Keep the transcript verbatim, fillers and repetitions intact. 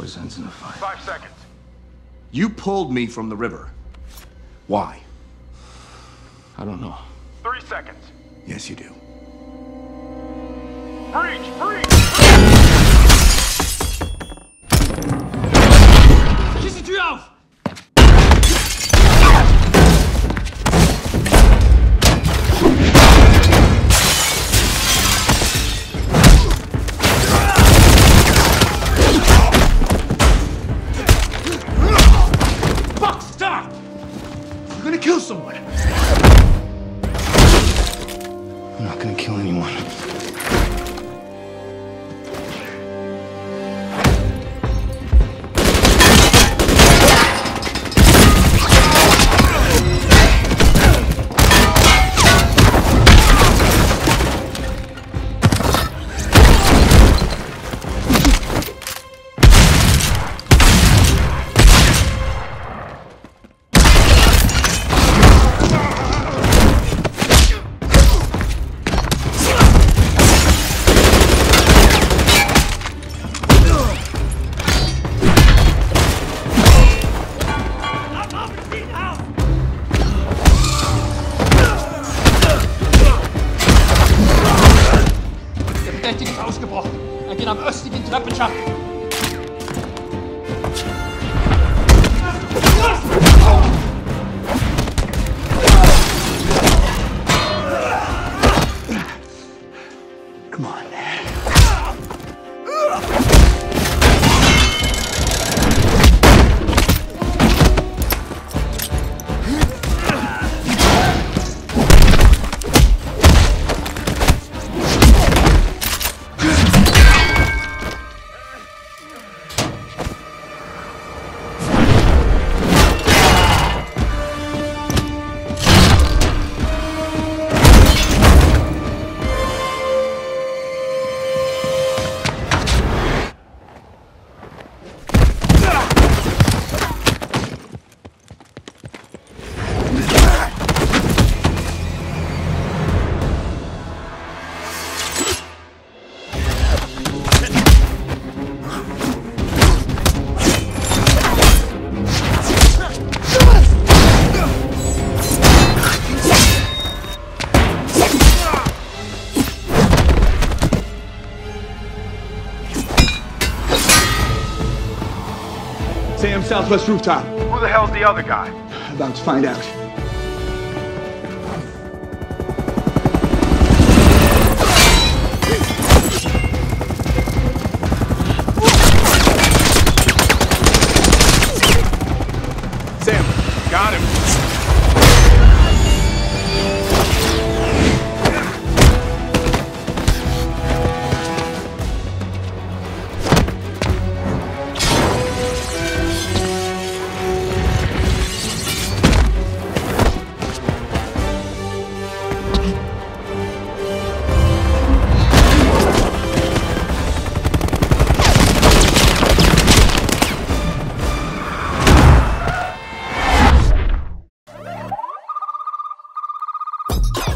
always ends in a fight. Five seconds. You pulled me from the river. Why? I don't know. Three seconds. Yes, you do. Breach! Breach! Schieß die Tür auf! Fuck, stop! You're gonna kill someone. I'm not gonna kill anyone. Come on. Sam, southwest rooftop. Who the hell's the other guy? About to find out. Sam, got him. You